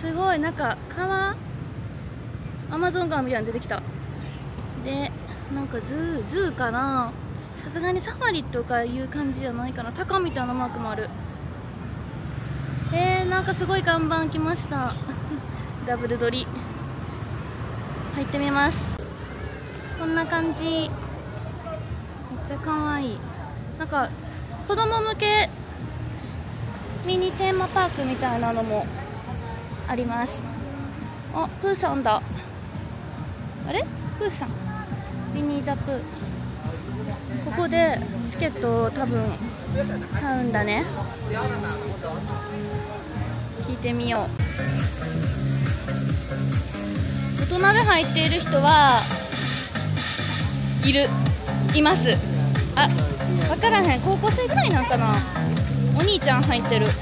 すごい、なんか川、アマゾン川みたいなの出てきた。で、なんかズーかな、さすがにサファリとかいう感じじゃないかな。タカみたいなマークもある。なんかすごい看板来ましたダブル撮り入ってみます。こんな感じ、めっちゃ可愛い。なんか子供向けミニテーマパークみたいなのもあります。あ、プーさんだ。あれ、プーさん、ミニーザプー。ここでチケットを多分買うんだね。聞いてみよう。大人で入っている人います。あ、分からへん、高校生ぐらいなんかな。お兄ちゃん入ってる。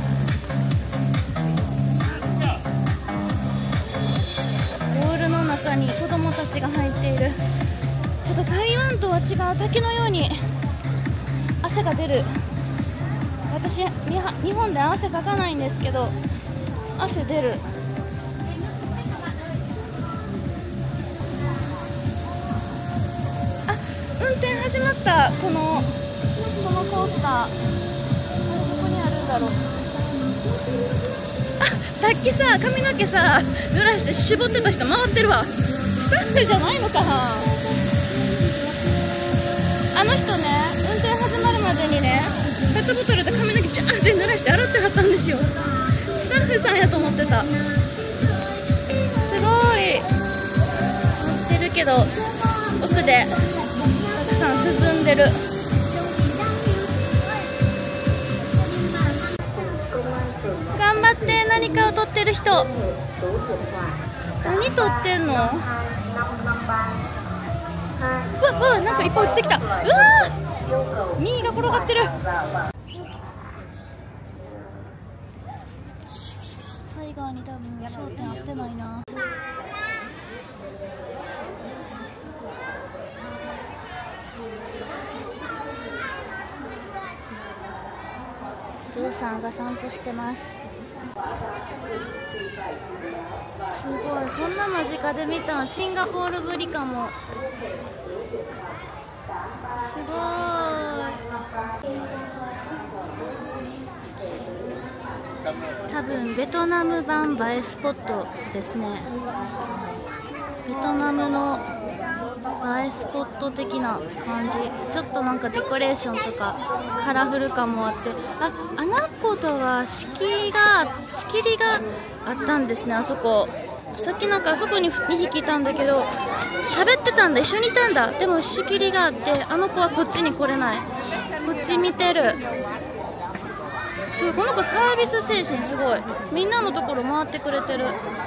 ボールの中に子供たちが入っている。ちょっと台湾とは違う、滝のように汗が出る。私、日本で汗かかないんですけど、汗出る。あ、運転始まった。このコースター、どこにあるんだろう。あ、さっきさ、髪の毛さ濡らして絞ってた人回ってるわ。スタッフじゃないのかな。あの人ね、運転始まるまでにね、ペットボトルで髪の毛ジャーって濡らして洗ってはったんですよ。スタッフさんやと思ってた。すごい乗ってるけど、奥でたくさん進んでる。頑張って。何かを撮ってる人。何撮ってんの。うわ、なんかいっぱい落ちてきた。うわー、ミーが転がってる。タイガーに多分焦点合ってないな。ゾウさんが散歩してます。すごい、こんな間近で見たのシンガポールぶりかも。すごい。多分ベトナム版映えスポットですね。ベトナムの映えスポット的な感じ。ちょっとなんかデコレーションとかカラフル感もあって、アナコとは仕切りがあったんですね。あそこ、さっきなんかあそこに2匹いたんだけど喋ってたんだ、一緒にいたんだ。でも仕切りがあって、あの子はこっちに来れない。こっち見てる。すごい、この子サービス精神すごい。みんなのところ回ってくれてる。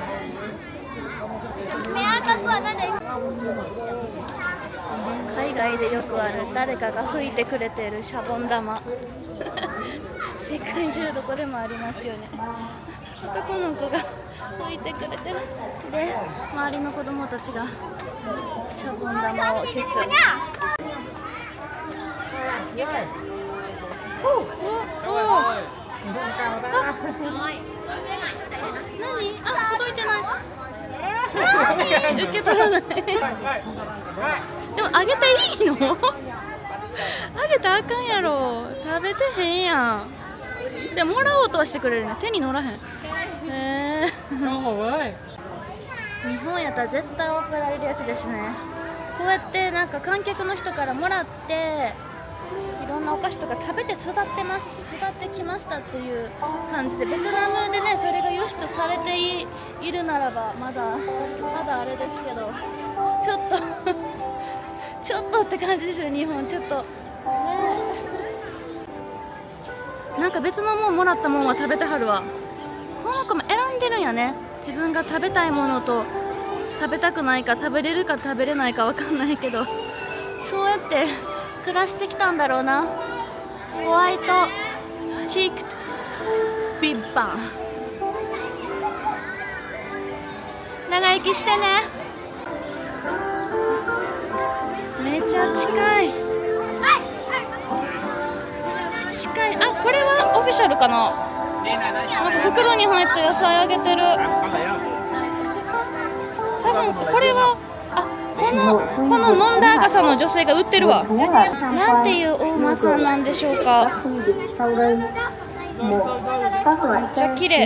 海外でよくある、誰かが吹いてくれてるシャボン玉世界中どこでもありますよね。男の子が吹いてくれてる。で、周りの子供たちがシャボン玉を消す。何？あ、届いてない。受け取らない。でもあげていいの？あげたらあかんやろ。食べてへんやん。でもらおうとはしてくれるね。手に乗らへん。日本やったら絶対送られるやつですね。こうやってなんか観客の人からもらっていろんなお菓子とか食べて育ってきましたっていう感じで、ベトナムでねそれが良しとされているならばまだあれですけど、ちょっとちょっとって感じですよ。日本ちょっとね、なんか別のもんもらったもんは食べてはるわ。この子も選んでるんやね。自分が食べたいものと食べたくないか、食べれるか食べれないかわかんないけど、そうやって暮らしてきたんだろうな。ホワイトチークとビッバン。長生きしてね。めっちゃ近い。あ、これはオフィシャルかな。 袋に入った野菜あげてる。多分これはこの飲んだ赤さの女性が売ってるわ。なんていうお馬さんなんでしょうか。めっちゃ綺麗。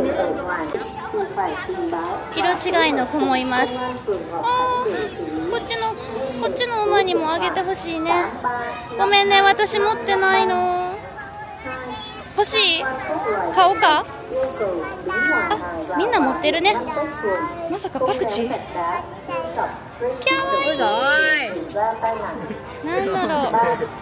色違いの子もいます。こっちの馬にもあげてほしいね。ごめんね、私持ってないの。欲しい？買おうか？みんな持ってるね。まさかパクチー？キャワイイ。なんだろう。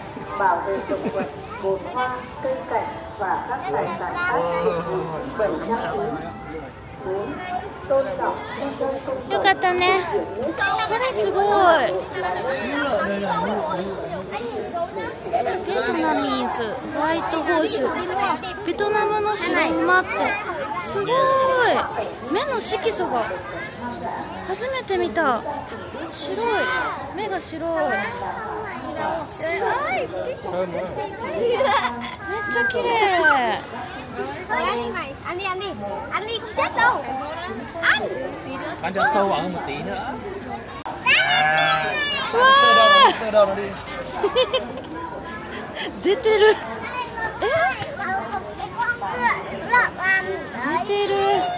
よかったね。これすごい。ベトナミーズホワイトホース。ベトナムの白馬ってすごい。目の色素が初めて見た。白い。目が白い。めっちゃ綺麗。出てる。出てる。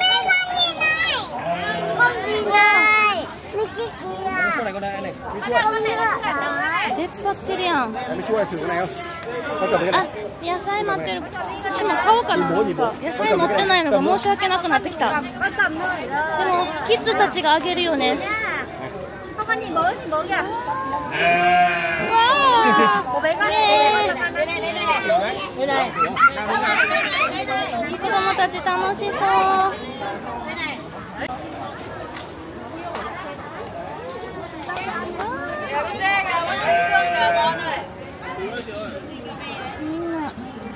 出っ張ってるやん。野菜待ってる。私も買おうかな。野菜持ってないのが申し訳なくなってきた。でもキッズたちがあげるよね。子供たち楽しそう。みんな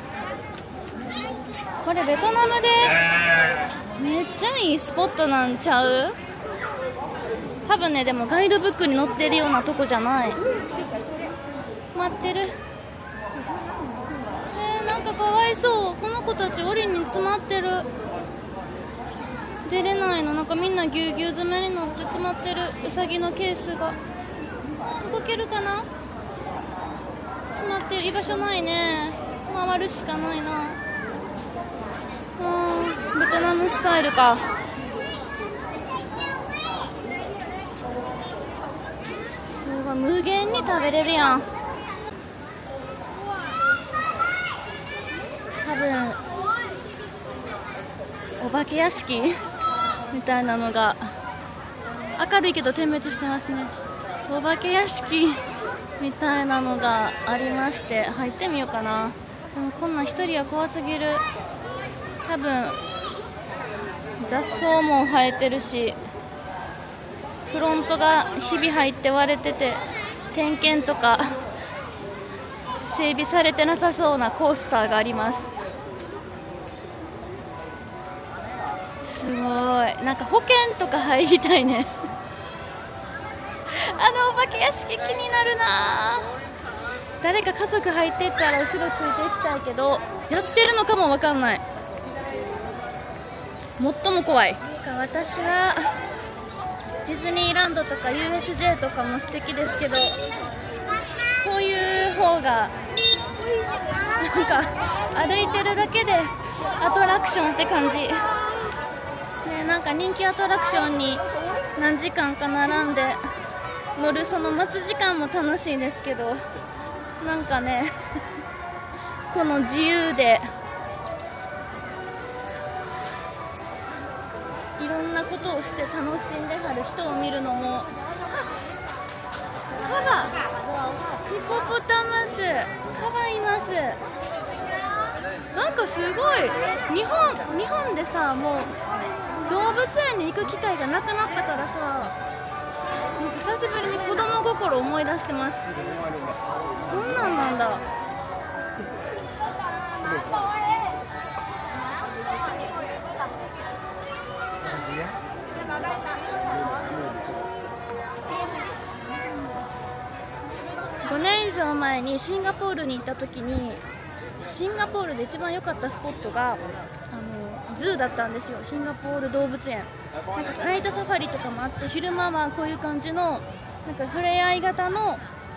これベトナムでめっちゃいいスポットなんちゃう？多分ね、でもガイドブックに載ってるようなとこじゃない。待ってる。なんかかわいそう。この子たち檻に詰まってる。出れないの。なんかみんなぎゅうぎゅう詰めになって詰まってる。ウサギのケースが動けるかな。詰まってる。居場所ないね。回るしかないな。ベトナムスタイルか。すごい、無限に食べれるやん。多分お化け屋敷みたいなのが、明るいけど点滅してますね。お化け屋敷みたいなのがありまして、入ってみようかな。でもこんなん一人は怖すぎる。多分雑草も生えてるし、フロントがひび入って割れてて、点検とか整備されてなさそうなコースターがあります。すごい。なんか保険とか入りたいね。お化け屋敷気になるな。誰か家族入っていったら後ろついていきたいけど、やってるのかもわかんない。最も怖い。私はディズニーランドとか USJ とかも素敵ですけど、こういう方がなんか歩いてるだけでアトラクションって感じ、ね。なんか人気アトラクションに何時間か並んで乗る、その待つ時間も楽しいですけど、なんかねこの自由でいろんなことをして楽しんではる人を見るのも。カバ、ヒポポタマス、カバいます。なんかすごい、日本でさ、もう動物園に行く機会がなくなったからさ、なんか久しぶりに子供心思い出してます。こんなんなんだ。5年以上前にシンガポールに行った時に、シンガポールで一番良かったスポットがズーだったんですよ。シンガポール動物園。なんかナイトサファリとかもあって、昼間はこういう感じのなんか触れ合い型の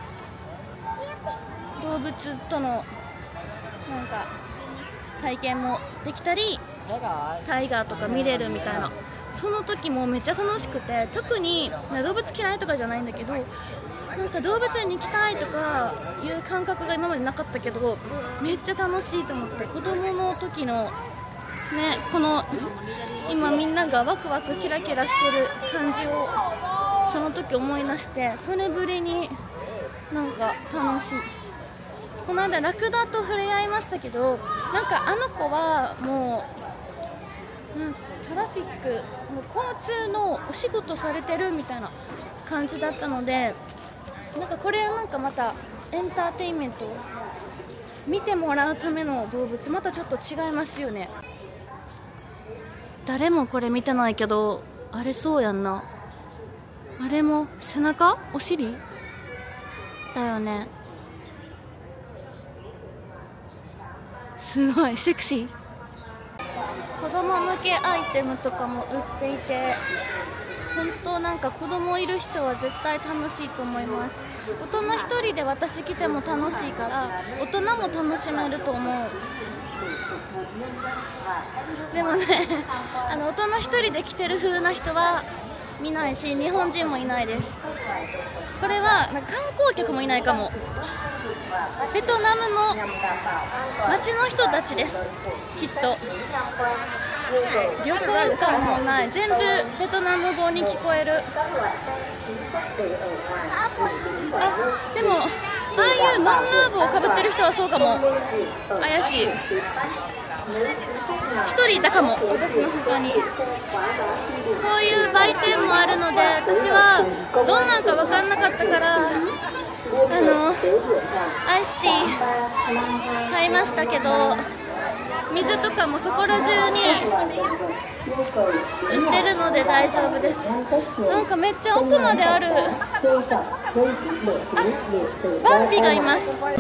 動物とのなんか体験もできたり、タイガーとか見れるみたいな。その時もめっちゃ楽しくて、特に動物嫌いとかじゃないんだけど、なんか動物園に行きたいとかいう感覚が今までなかったけど、めっちゃ楽しいと思って、子供の時のね、この今みんながワクワクキラキラしてる感じをその時思い出して、それぶりになんか楽しい。この間ラクダと触れ合いましたけど、なんかあの子はもうトラフィック、もう交通のお仕事されてるみたいな感じだったので、なんかこれはなんかまたエンターテインメントを見てもらうための動物、またちょっと違いますよね。誰もこれ見てないけど、あれそうやんな。あれも背中？お尻？だよね。すごいセクシー。子供向けアイテムとかも売っていて、本当なんか子供いる人は絶対楽しいと思います。大人1人で私来ても楽しいから、大人も楽しめると思う。でもね、大人1人で来てる風な人は見ないし、日本人もいないです。これは観光客もいないかも。ベトナムの街の人たちです、きっと。旅行感もない、全部ベトナム語に聞こえる。あ、でもああいうノンラーブをかぶってる人はそうかも。怪しい。1人いたかも、私の他に。こういう売店もあるので、私はどんなんか分かんなかったからアイスティー買いましたけど、水とかもそこら中に売ってるので大丈夫です。なんかめっちゃ奥まである。あ、バンビがいます。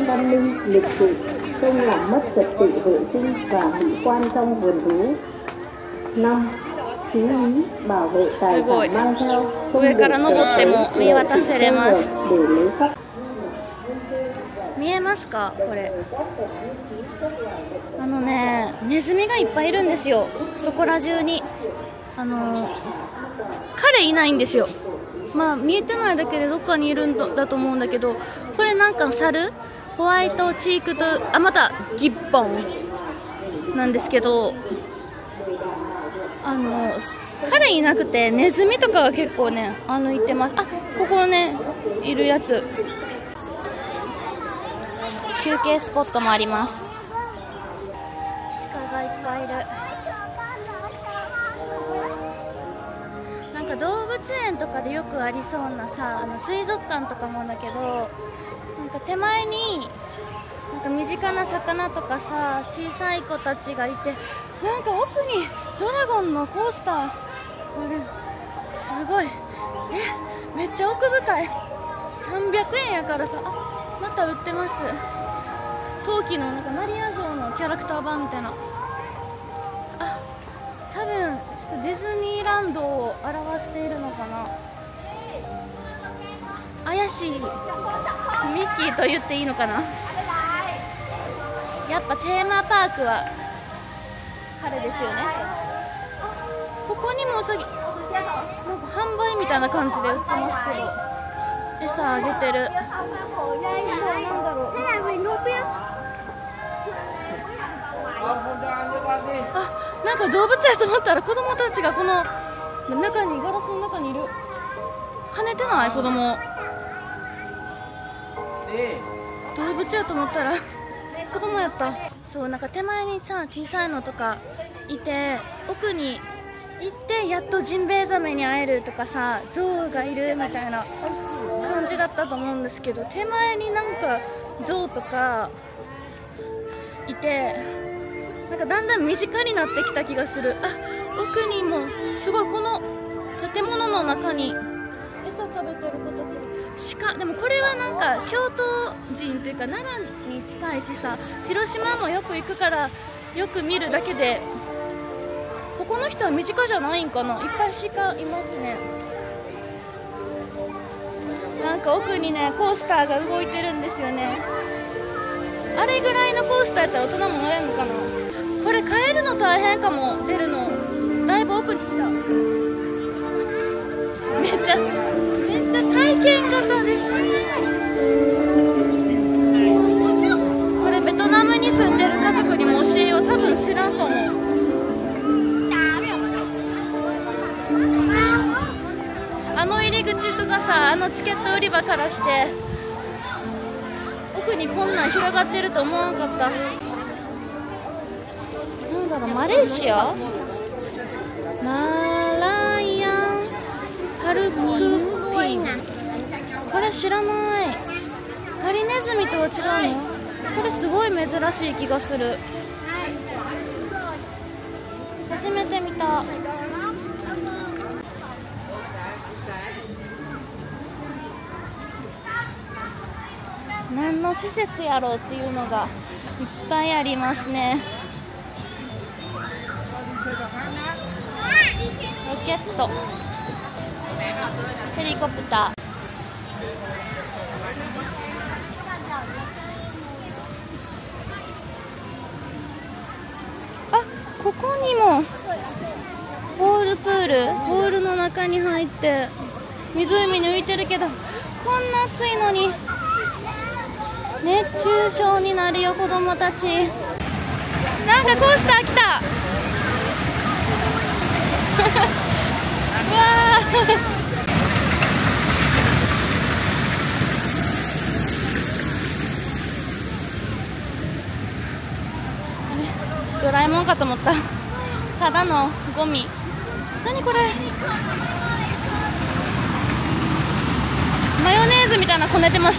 すごい。上から登っても見渡せれます。見えますかこれ。ネズミがいっぱいいるんですよ、そこら中に。彼いないんですよ。まあ見えてないだけでどっかにいるんだと思うんだけど、これなんか猿、ホワイトチークと、あ、またギッポンなんですけど、彼いなくてネズミとかが結構ねいてます。あ、ここねいるやつ。休憩スポットもあります。鹿がいっぱいいる。なんか動物園とかでよくありそうなさ、水族館とかもだけど、なんか手前になんか身近な魚とかさ、小さい子たちがいて、なんか奥にドラゴンのコースターある。すごい。めっちゃ奥深い。300円やからさ。あ、また売ってます。陶器のなんかマリア像のキャラクター版みたいな。あ、多分ちょっとディズニーランドを表しているのかな。怪しい。ミッキーと言っていいのかな。やっぱテーマパークは彼ですよね。あ、ここにもウサギ、なんか販売みたいな感じで売ってますけど、餌あげてる。なんだろう。あ、なんか動物やと思ったら子供たちがこの中に、ガラスの中にいる。跳ねてない子供。動物やと思ったら子供やった。そう、なんか手前にさ小さいのとかいて、奥に行ってやっとジンベエザメに会えるとかさ、ゾウがいるみたいな感じだったと思うんですけど、手前になんかゾウとかいて、なんかだんだん身近になってきた気がする。あ、奥にもすごい、この建物の中に餌食べてる子たち。鹿、でもこれはなんか京都人というか奈良に近いしさ、広島もよく行くからよく見るだけで、 この人は身近じゃないんかな。いっぱい鹿いますね。なんか奥にねコースターが動いてるんですよね。あれぐらいのコースターやったら大人も乗れるのかな。これ変えるの大変かも。出るのだいぶ奥に来た。めっちゃ体験型です。これベトナムに住んでる家族にも教えよう。多分知らんと思う。あの入り口とかさ、あのチケット売り場からして奥にこんなん広がってると思わなかった。なんだろう、マレーシア、マライアンパルクピン、これ知らない。ハリネズミとは違うの。これすごい珍しい気がする。初めて見た。何の施設やろうっていうのがいっぱいありますね。ロケット、ヘリコプター、あ、ここにもボールプール、ボールの中に入って湖に浮いてるけど、こんな暑いのに熱中症になるよ子供たち。なんかコースター来たうわドラえもんかと思った。ただのゴミ。何これ、マヨネーズみたいなこねてました。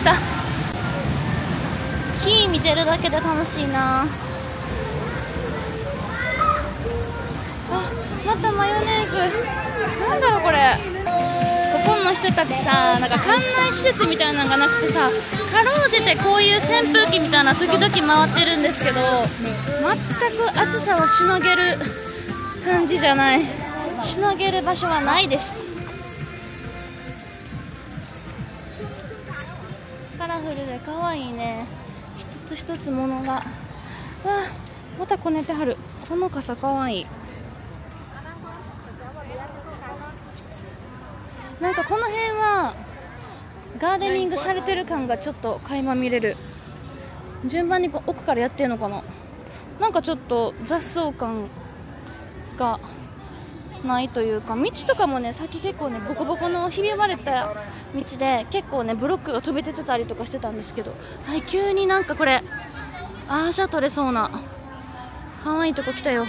火見てるだけで楽しいな。あ、またマヨネーズ。なんだろうこれ。ここの人たちさ、なんか館内施設みたいなのがなくてさ、かろうじてこういう扇風機みたいな時々回ってるんですけど、全く暑さをしのげる感じじゃない。しのげる場所はないです。カラフルで可愛いね。一つ一つものが。わあ、またこねてはる。この傘かわいい。なんかこの辺はガーデニングされてる感がちょっと垣間見れる。順番に奥からやってるのかな。なんかちょっと雑草感がないというか、道とかもね、先結構ねボコボコのひび割れた道で結構ねブロックが飛び出てたりとかしてたんですけど、はい、急になんかこれアーシャ取れそうな可愛いとこ来たよ。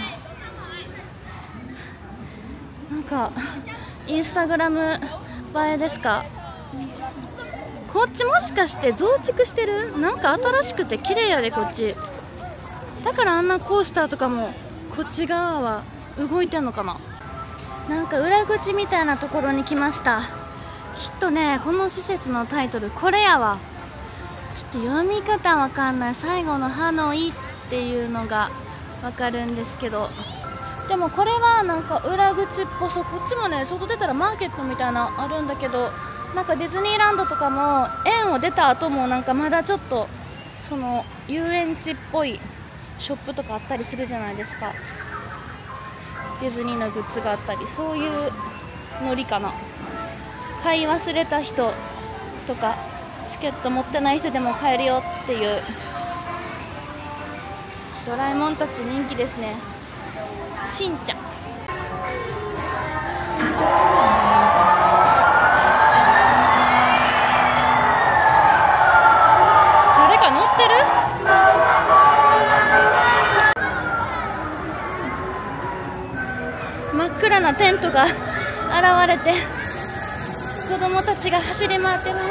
なんかインスタグラム映えですか。こっちもしかして増築してる。なんか新しくて綺麗やでこっち。だからあんなコースターとかもこっち側は動いてんのかな。なんか裏口みたいなところに来ました。きっとねこの施設のタイトルこれやわ。ちょっと読み方わかんない。最後のハノイっていうのがわかるんですけど、でもこれはなんか裏口っぽそう。こっちもね外出たらマーケットみたいなのあるんだけど、なんかディズニーランドとかも園を出た後もなんかまだちょっとその遊園地っぽいショップとかあったりするじゃないですか。ディズニーのグッズがあったり、そういうノリかな。買い忘れた人とかチケット持ってない人でも買えるよっていう。ドラえもんたち人気ですね。しんちゃん、誰か乗ってる？真っ暗なテントが現れて子供たちが走り回ってます。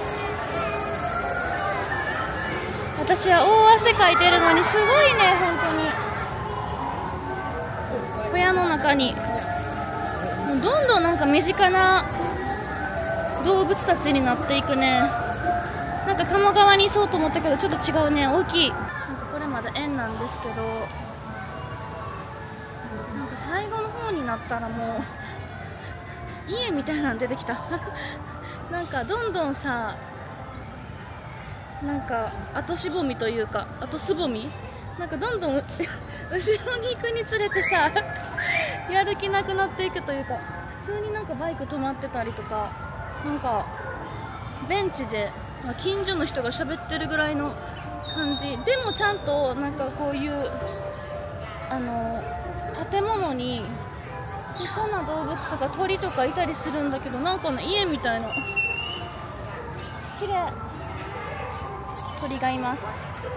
私は大汗かいてるのにすごいね、本当に。小屋の中にもうどんどんなんか身近な動物たちになっていくね。なんか鴨川にいそうと思ったけどちょっと違うね、大きい。なんかこれまだ園なんですけど、なんか最後の方になったらもう家みたいなの出てきたなんかどんどんさ、なんか後しぼみというか後すぼみ、なんかどんどん後ろに行くにつれてさやる気なくなっていくというか、普通になんかバイク止まってたりとか、なんかベンチで近所の人が喋ってるぐらいの感じでも、ちゃんとなんかこういう建物に小さな動物とか鳥とかいたりするんだけど、なんかね家みたいな、綺麗、鳥がいます。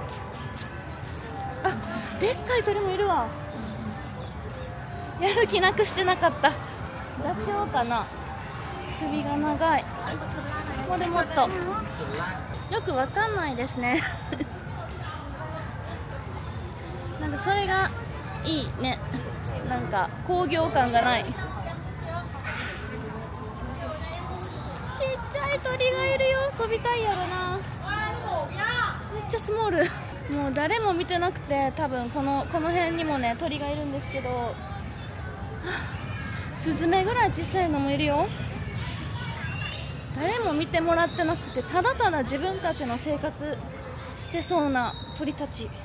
あ、でっかい鳥もいるわ。やる気なくしてなかった。ダチョウかな、首が長い。これもっとよくわかんないですねなんかそれがいいね、なんか工業感がない。ちっちゃい鳥がいるよ、飛びたいやろな。めっちゃスモールもう誰も見てなくて、多分この辺にもね鳥がいるんですけど、スズメぐらい小さいのもいるよ。誰も見てもらってなくて、ただただ自分たちの生活してそうな鳥たち。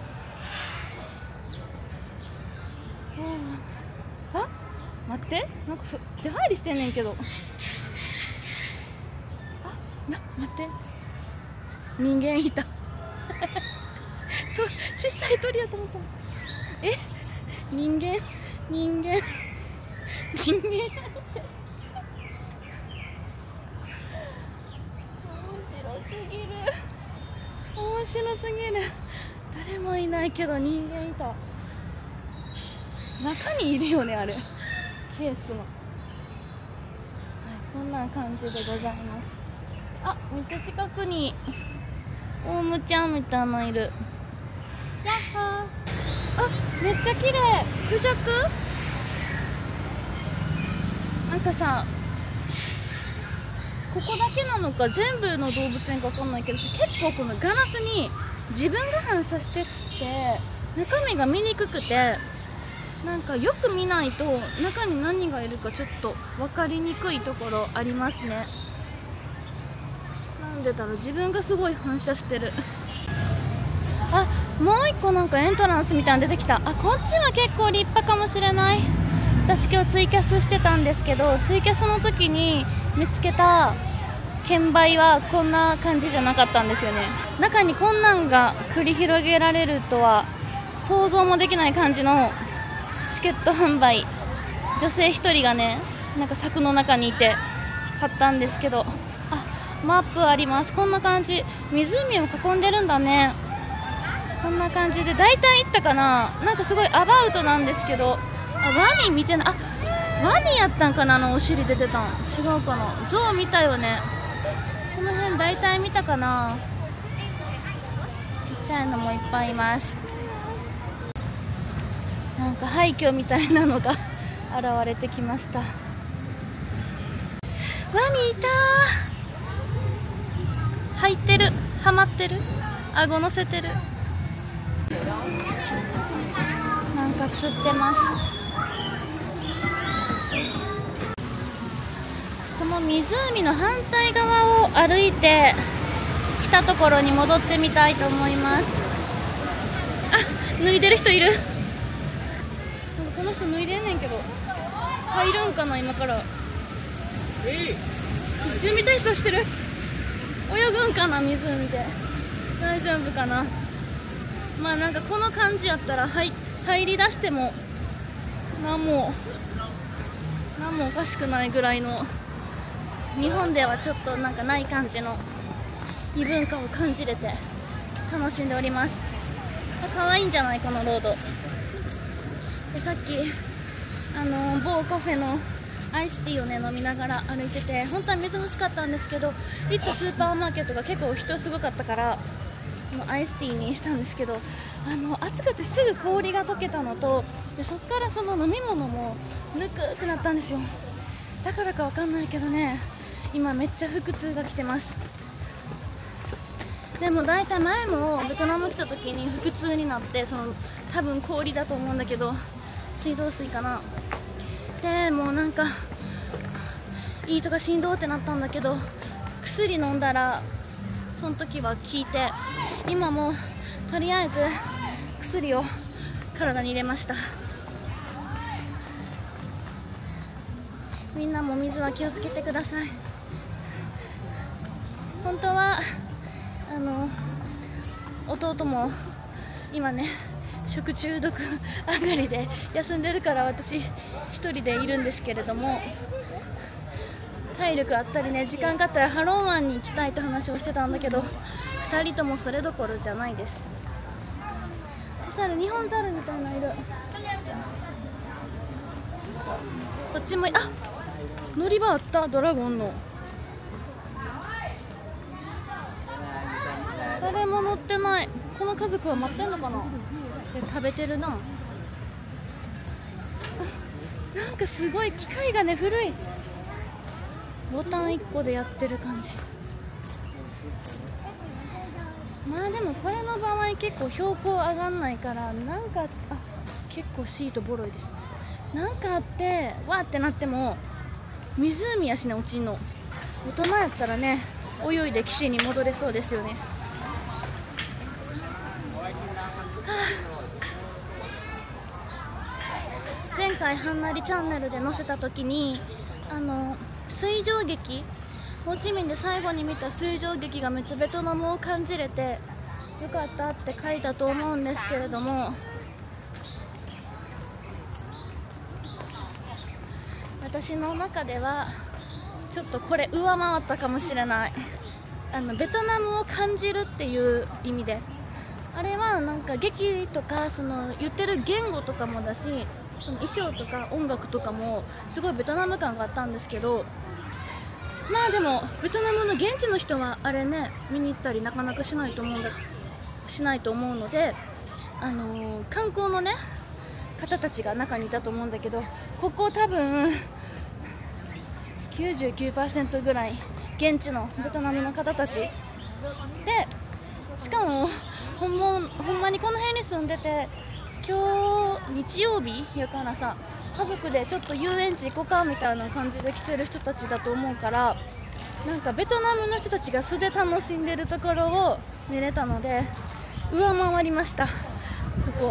あ、待って、なんか出入りしてんねんけど。待って、人間いた小さい鳥やと思った。人間面白すぎる。誰もいないけど人間いた。中にいるよね、あれケースの。はい、こんな感じでございます。あ、めっちゃ近くにオウムちゃんみたいなのいる。やっはー。あ、めっちゃ綺麗。クジャク、なんかさ、ここだけなのか全部の動物園か分かんないけど、結構このガラスに自分が反射してって中身が見にくくて、なんかよく見ないと中に何がいるかちょっと分かりにくいところありますね。なんでだろう、自分がすごい反射してるあ、もう一個なんかエントランスみたいなの出てきた。あ、こっちは結構立派かもしれない。私今日ツイキャスしてたんですけど、ツイキャスの時に見つけた券売はこんな感じじゃなかったんですよね。中にこんなんが繰り広げられるとは想像もできない感じのチケット販売。女性1人がね、なんか柵の中にいて買ったんですけど、あ、マップあります。こんな感じ、湖を囲んでるんだね。こんな感じで大体行ったかな。なんかすごいアバウトなんですけど、あ、ワニ見てない。あ、ワニやったんかな、お尻出てたん。違うかな、ゾウ見たよね。この辺大体見たかな。ちっちゃいのもいっぱいいます。なんか廃墟みたいなのが現れてきました。ワニいたー。入ってる、はまってる、顎乗せてる。なんか釣ってます。この湖の反対側を歩いて来たところに戻ってみたいと思います。あ、脱いでる人いる。この人脱いでんねんけど入るんかな、今から。準備体操してる。泳ぐんかな、湖で。大丈夫かな。まあなんかこの感じやったら入り出しても何もおかしくないぐらいの、日本ではちょっとなんかない感じの異文化を感じれて楽しんでおります。可愛いんじゃない、このロードで。さっき某カフェのアイスティーをね飲みながら歩いてて、本当は水欲しかったんですけど、行ったスーパーマーケットが結構人すごかったからアイスティーにしたんですけど、暑くてすぐ氷が溶けたのと、でそっからその飲み物もぬくくなったんですよ。だからかわかんないけどね、今めっちゃ腹痛が来てます。でも大体前もベトナム来た時に腹痛になって、多分氷だと思うんだけど、水道水かな、 でもうなんかいいとかしんどってなったんだけど、薬飲んだらその時は効いて、今もとりあえず薬を体に入れました。みんなも水は気をつけてください。本当は弟も今ね食中毒上がりで休んでるから、私一人でいるんですけれども、体力あったりね、時間があったらハローワンに行きたいって話をしてたんだけど、2人ともそれどころじゃないです。猿、日本猿みたいな色。こっちも乗り場あった、ドラゴンの。誰も乗ってない。この家族は待ってんのかな。食べてるな。なんかすごい機械がね、古い。ボタン1個でやってる感じ。まあでもこれの場合結構標高上がんないから、なんか結構シートボロいですね。なんかあってわーってなっても湖やしね、落ちんの。大人やったらね、泳いで岸に戻れそうですよね。前回はんなりチャンネルで載せた時に水上劇、ホーチミンで最後に見た水上劇がめっちゃベトナムを感じれてよかったって書いたと思うんですけれども、私の中ではちょっとこれ上回ったかもしれない。ベトナムを感じるっていう意味で、あれはなんか劇とかその言ってる言語とかもだし、その衣装とか音楽とかもすごいベトナム感があったんですけど、まあでもベトナムの現地の人はあれね見に行ったりなかなかしないと思うので、観光のね方たちが中にいたと思うんだけど、ここ多分 99% ぐらい現地のベトナムの方たちで、しかもほんまにこの辺に住んでて、今日日曜日やからさ、家族でちょっと遊園地行こうかみたいな感じで来てる人たちだと思うから、なんかベトナムの人たちが素で楽しんでるところを見れたので上回りました。ここ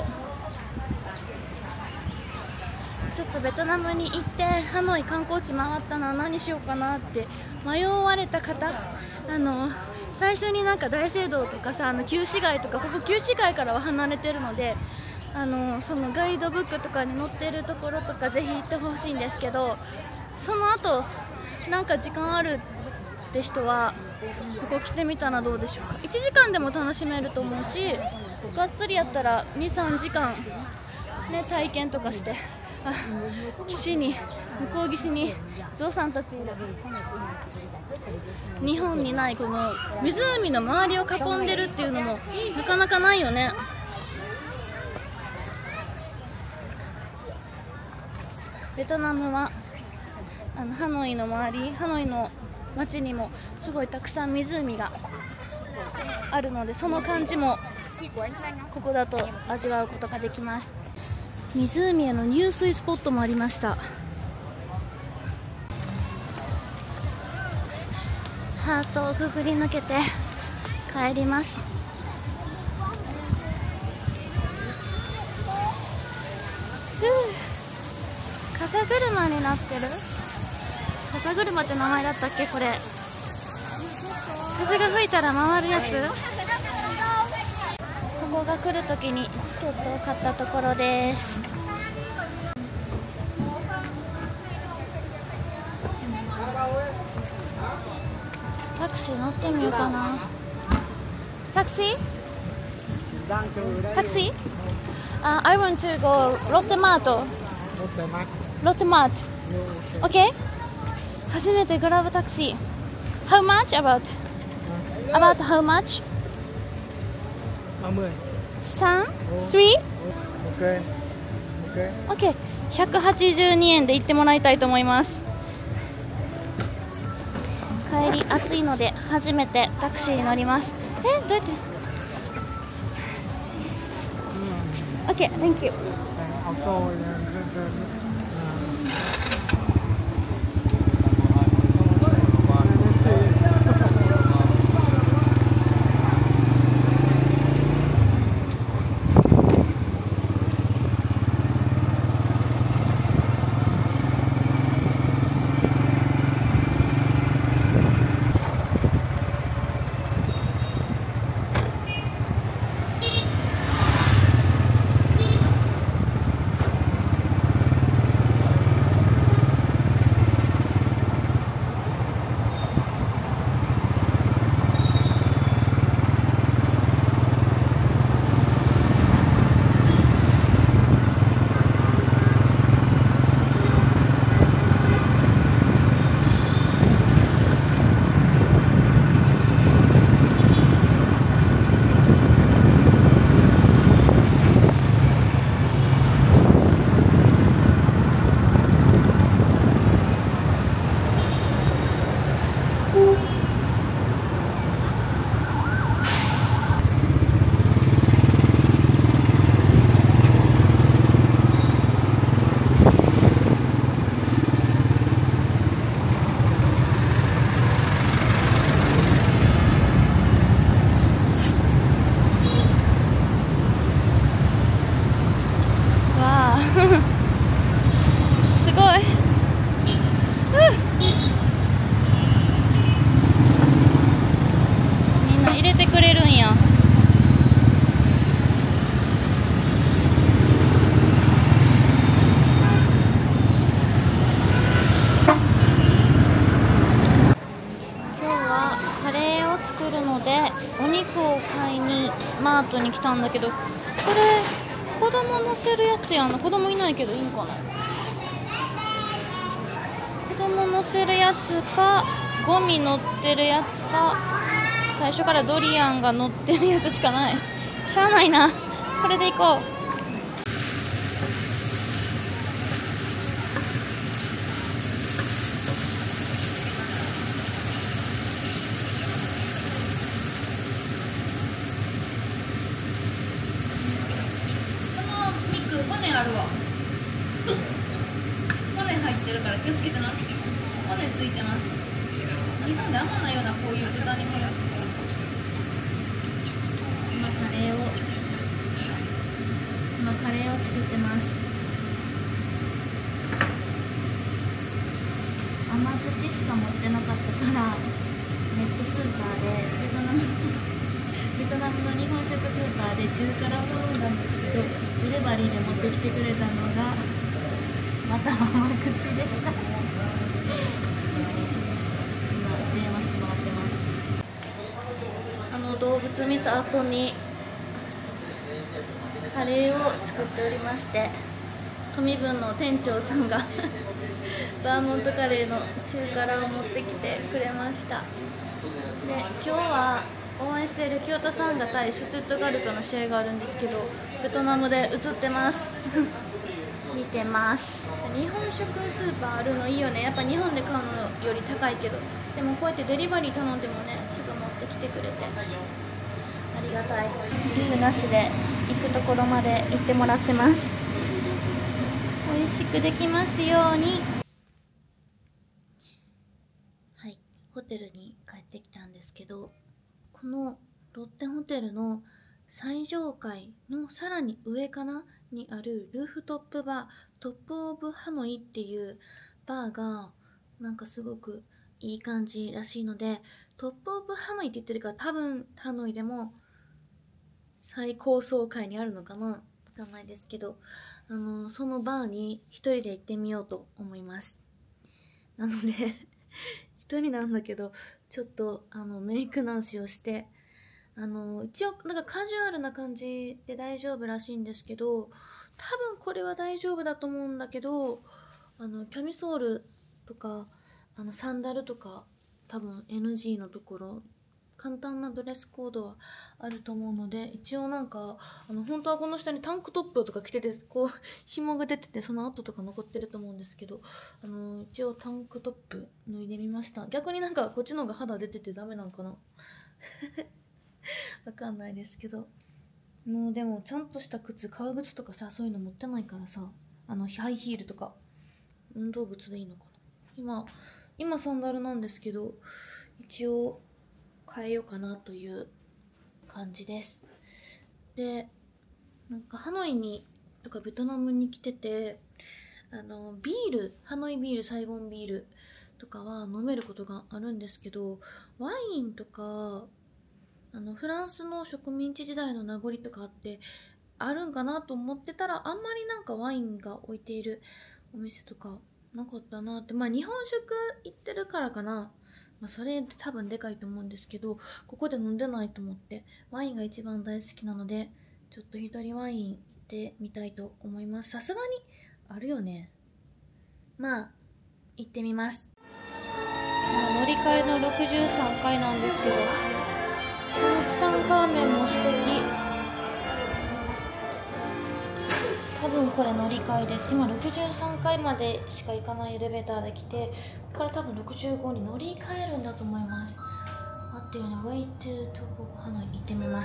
ちょっとベトナムに行ってハノイ観光地回ったな、何しようかなって迷われた方、最初になんか大聖堂とかさ、旧市街とか、ここ旧市街からは離れてるので、そのガイドブックとかに載ってるところとかぜひ行ってほしいんですけど、その後なんか時間あるって人はここ来てみたらどうでしょうか。1時間でも楽しめると思うし、がっつりやったら 2,3 時間ね体験とかして、岸に向こう岸にゾウさんたちいる。日本にないこの湖の周りを囲んでるっていうのもなかなかないよね。ベトナムはハノイの周り、ハノイの街にもすごいたくさん湖があるので、その感じもここだと味わうことができます。湖への入水スポットもありました。ハートをくぐり抜けて帰ります。風車になってる。風車って名前だったっけこれ。風が吹いたら回るやつ。ここが来るときにチケットを買ったところです。タクシー乗ってみようかな。タクシー？タクシー？I want to go ロッテマート。ロッテマート。OK？ 初めてグラブタクシー。How much about how much? 3? 3? OK。182円で行ってもらいたいと思います。帰り暑いので初めてタクシーに乗ります。どうやって？ OK、Thank you。 アートに来たんだけど、これ子供乗せるやつやんな。子供いないけどいいんかな。子供乗せるやつか、ゴミ乗ってるやつか、最初からドリアンが乗ってるやつしかない。しゃあないな、これで行こう。骨あるわ。骨入ってるから気をつけてな。骨ついてます。日本であんまないようなこういう豚に骨がついてる。今カレーを作ってます。甘口しか持ってなかったからネットスーパーでベトナムの日本食スーパーで中辛を頼んだんですけど、デリバリーで持ってきてくれたのがまた甘口でした。今電話してもらってます。動物見た後にカレーを作っておりまして、トミブンの店長さんがバーモントカレーの中辛を持ってきてくれました。で、今日は応援している清田サンガ対シュトゥットガルトの試合があるんですけど、ベトナムで映ってます見てます。日本食スーパーあるのいいよね。やっぱ日本で買うのより高いけど、でもこうやってデリバリー頼んでもね、すぐ持ってきてくれてありがたい。ルーなしで行くところまで行ってもらってます。美味しくできますように。はい、ホテルに帰ってきたんですけど、このロッテホテルの最上階のさらに上かなにあるルーフトップバー、トップオブハノイっていうバーがなんかすごくいい感じらしいので、トップオブハノイって言ってるから多分ハノイでも最高層階にあるのかな、わかんないですけど、そのバーに一人で行ってみようと思います。なので一人なんだけど、ちょっとメイク直しをして一応なんかカジュアルな感じで大丈夫らしいんですけど、多分これは大丈夫だと思うんだけど、キャミソールとかサンダルとか多分 NG のところ、簡単なドレスコードはあると思うので、一応なんか本当はこの下にタンクトップとか着てて、こう紐が出ててその跡とか残ってると思うんですけど、一応タンクトップ脱いでみました。逆になんかこっちの方が肌出ててダメなんかなわかんないですけど、もうでもちゃんとした靴、革靴とかさ、そういうの持ってないからさ、ハイヒールとか運動靴でいいのかな。今サンダルなんですけど、一応変えようかなという感じです。で、なんかハノイにとかベトナムに来てて、ビール、ハノイビール、サイゴンビールとかは飲めることがあるんですけど、ワインとかフランスの植民地時代の名残とかあってあるんかなと思ってたら、あんまりなんかワインが置いているお店とかなかったなって。まあ日本食行ってるからかな、それ多分でかいと思うんですけど、ここで飲んでないと思って、ワインが一番大好きなので、ちょっと一人ワイン行ってみたいと思います。さすがにあるよね。まあ行ってみます。乗り換えの63階なんですけど、ツタンカーメンも素敵。多分これ乗り換えです。今63階までしか行かないエレベーターで来て、ここから多分65に乗り換えるんだと思います。待ってよね、Way to Top of Hanoi 行ってみます。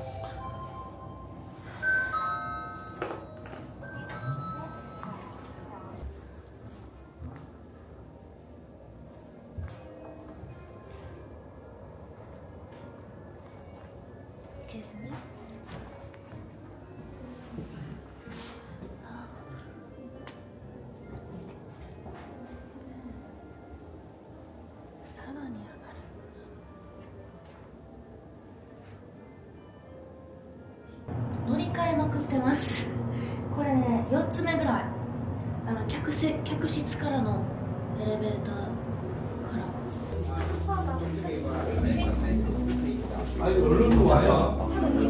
乗り換えまくってます。これね、4つ目ぐらい。客室からのエレベーターから。 얼른 와요.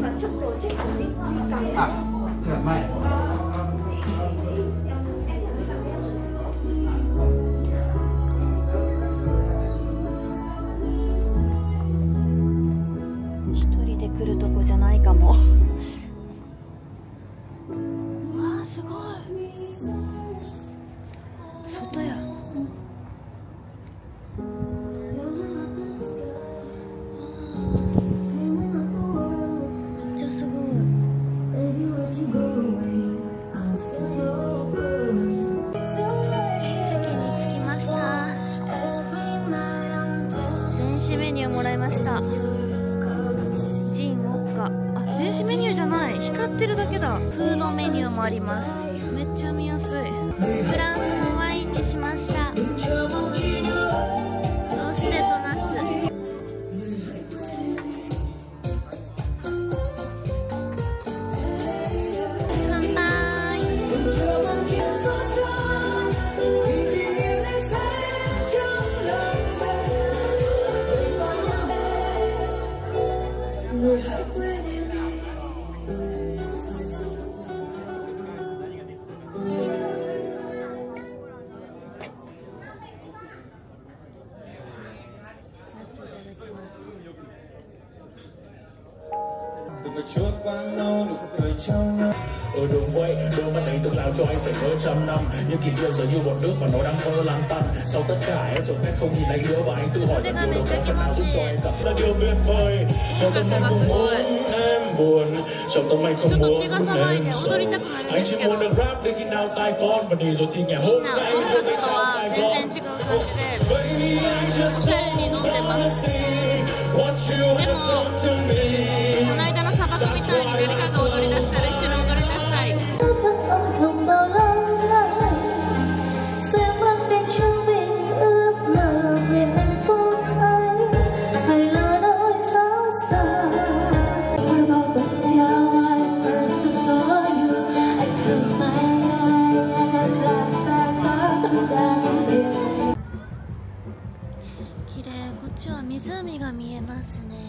제가 많이. 一人で来るとこじゃないかも。わあ、すごい。外や。メニューもらいました。ジン、ウォッカ。あ、電子メニューじゃない。光ってるだけだ。フードメニューもあります。めっちゃ見やすい。フランスのワインにしました。ローステッドナッツ。乾杯。 Đường quay đưa mắt đầy tương lao cho anh phải nhớ 100 năm những kỷ niệm giờ như bọt nước và nó đang mơ lan tăn sau tất cả em chồng cách không nhìn anh nữa và anh tự hỏi rằng điều đó có phần nào giúp cho em cảm thấy là điều tuyệt vời trong tâm anh không muốn em buồn trong tâm anh không muốn em sầu anh chỉ muốn được rap đến khi nào tai con và để rồi thì ngày hôm nay tôi phải trao Sài Gòn baby I just wanna see what you have done to me この間の砂漠みたいに誰かが踊り出したら一緒に踊り出したい。綺麗。こっちは湖が見えますね。